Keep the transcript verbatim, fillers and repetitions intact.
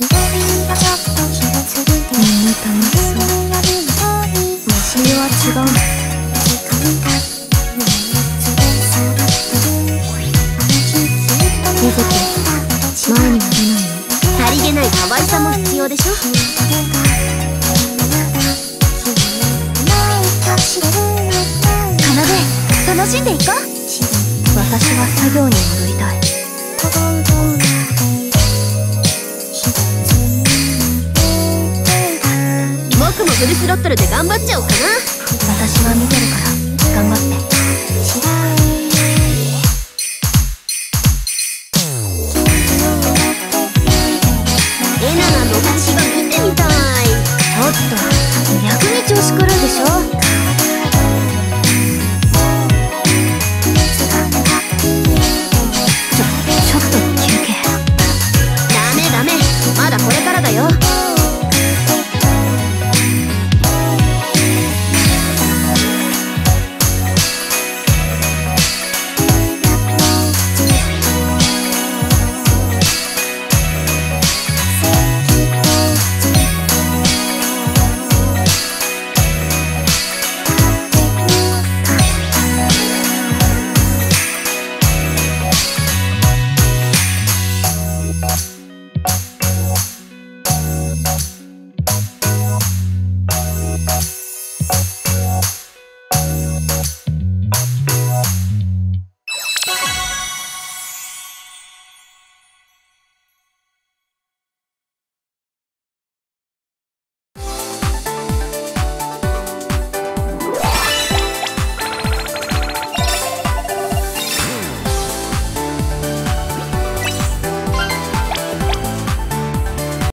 みんな楽しそう。真冬は違うの。ゆずき、前には出ないの？ さりげない可愛さも必要でしょ。奏楽しんでいこう。 私は作業に戻りたい。 僕もフルスロットルで頑張っちゃおうかな。 私は見てるから。